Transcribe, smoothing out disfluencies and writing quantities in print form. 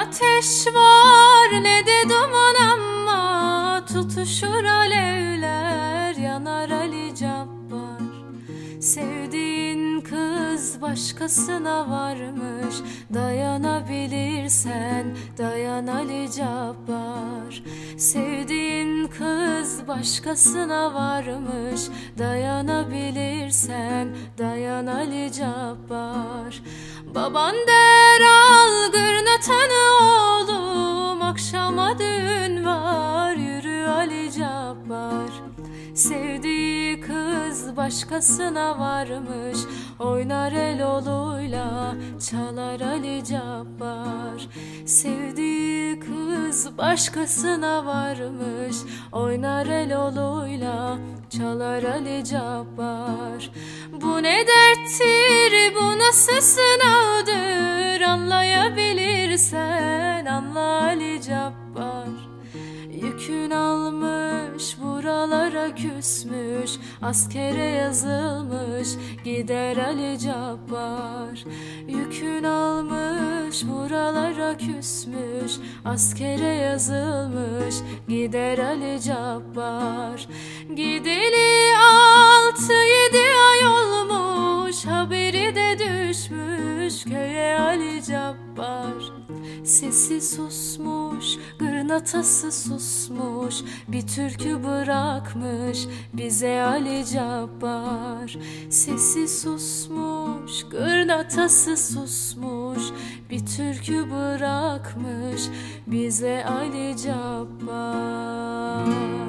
ateş var ne de duman ama tutuşur alevler, yanar Ali Cabbar. Sevdiğin kız başkasına varmış, dayanabilirsen dayan Ali Cabbar. Sevdiğin kız başkasına varmış, dayanabilirsen dayan Ali Cabbar. Baban der al gırnatanı oğlum, akşama düğün var, yürü Ali Cabbar. Sevdiği kız başkasına varmış, oynar el oluyla çalar Ali Cabbar. Sevdiği kız başkasına varmış, oynar el oluyla çalar Ali Cabbar. Bu ne derttir, bu nasıl sınavdır, anlayabilirsen anla Ali Cabbar. Yükün almış buralara küsmüş, askere yazılmış gider Ali Cabbar. Yükün almış buralara küsmüş, askere yazılmış gider Ali Cabbar. Gideli 6-7 ay olmuş, haberi de düşmüş köye Ali Cabbar. Sesi susmuş, gırnatası susmuş, bir türkü bırakmış bize Ali Cabbar. Sesi susmuş, gırnatası susmuş, bir türkü bırakmış bize Ali Cabbar.